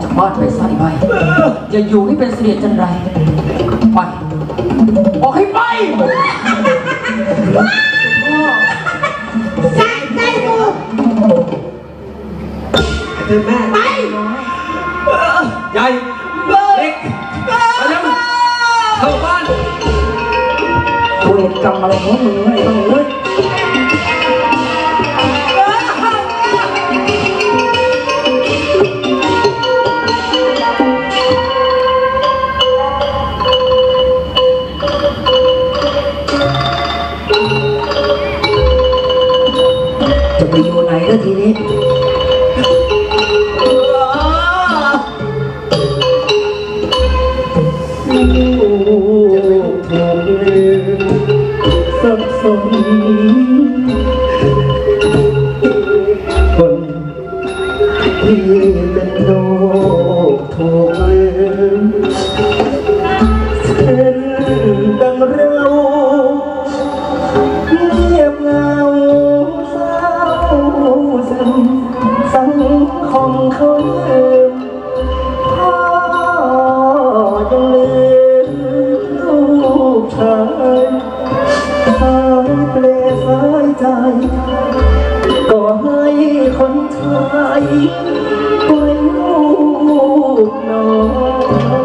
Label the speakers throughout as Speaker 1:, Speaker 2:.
Speaker 1: ากบ้านไปใส่ไปอย่าอยู่ให้เป็นเสนียดจันไรไปบอกให้ไป
Speaker 2: ใส่ใจกู
Speaker 3: เธอแม่
Speaker 2: ไป
Speaker 3: ใหญ่เล็กไปแล้วเข้าบ้าน
Speaker 1: เวรกรรมอะไรของมึงไอ้ต้องเลยจะไปอยู่ไหนแล้วทีนี้
Speaker 3: สับสนคนที่เป็นโลกถูกลืมเช่นดังเราเงียบเงาเศร้าซึมสังคมเขาลืมพ่อยังลืมลูกชายหายเปลสายใจก็ให้คนไทยไว้ลูกน้อง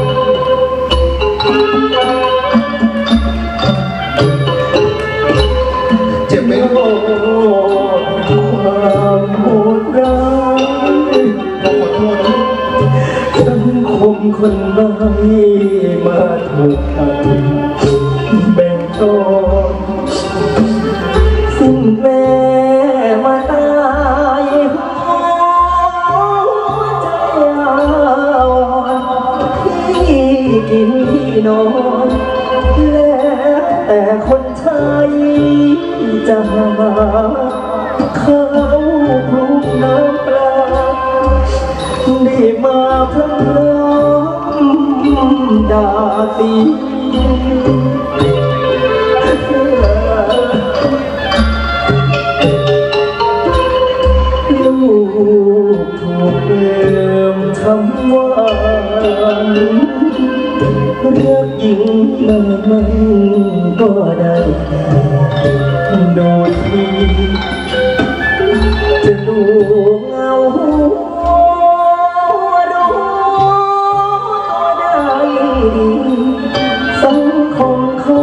Speaker 3: เจ็บไหมโอ้ความโหดร้ายขอโทษสังคมคนร้ายมาถูกกันแบ่งตอนสิ้นแม่มาตายหัวใจอ่อนที่กินที่นอนแล้วแต่คนไทยจะหาข้าวคลุกน้ำปลาได้มาพลั้งด่าตีลูกถูกเดิมทำว่าเลือกหญิงมันก็ได้โดยที่จะดูเงาสังคมเขา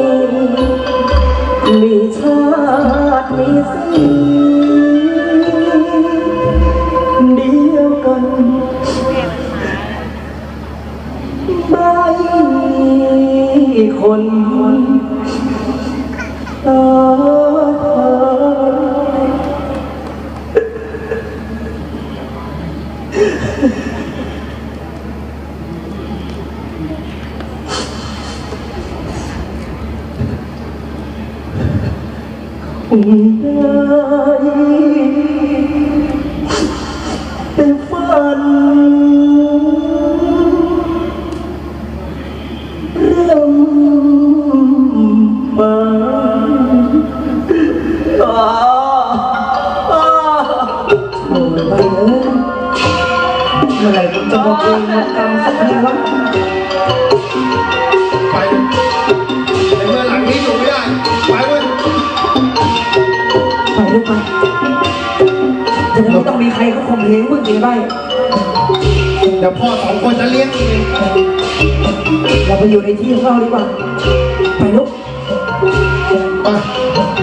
Speaker 3: มีชาติมีสีเดียวกันไม่คนตาเป็นฝันเริ่มมาโอ้ยไปเลยเมื่อไหร่ผมจะมาเองมากรรมสักทีวะ
Speaker 4: ไปในเมื่อหลังนี้อยู่ไม่ได้ไปเว้ย
Speaker 1: ไปลูกไปจะได้ไม่ต้องมีใครเขาข่มเหงมึงเองไป
Speaker 4: เดี๋ยวพ่อสองคนจะเลี้ยงเอง
Speaker 1: เราไปอยู่ในที่ของเราดีกว่าไปลูก
Speaker 4: ไป